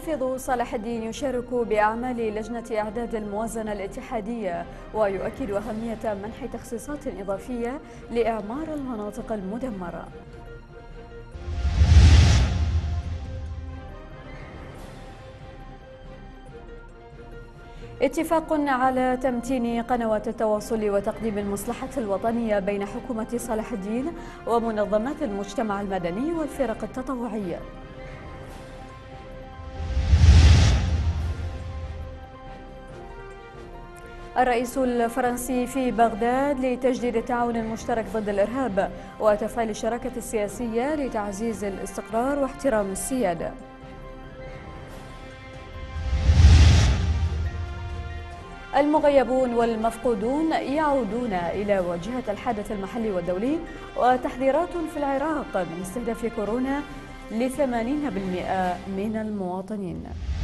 المحافظ صلاح الدين يشارك بأعمال لجنة إعداد الموازنة الاتحادية، ويؤكد أهمية منح تخصيصات إضافية لإعمار المناطق المدمرة. اتفاق على تمتين قنوات التواصل وتقديم المصلحة الوطنية بين حكومة صلاح الدين ومنظمات المجتمع المدني والفرق التطوعية. الرئيس الفرنسي في بغداد لتجديد التعاون المشترك ضد الإرهاب وتفعيل الشراكة السياسية لتعزيز الاستقرار واحترام السيادة. المغيبون والمفقودون يعودون إلى واجهة الحدث المحلي والدولي، وتحذيرات في العراق من استهداف كورونا ل80% من المواطنين.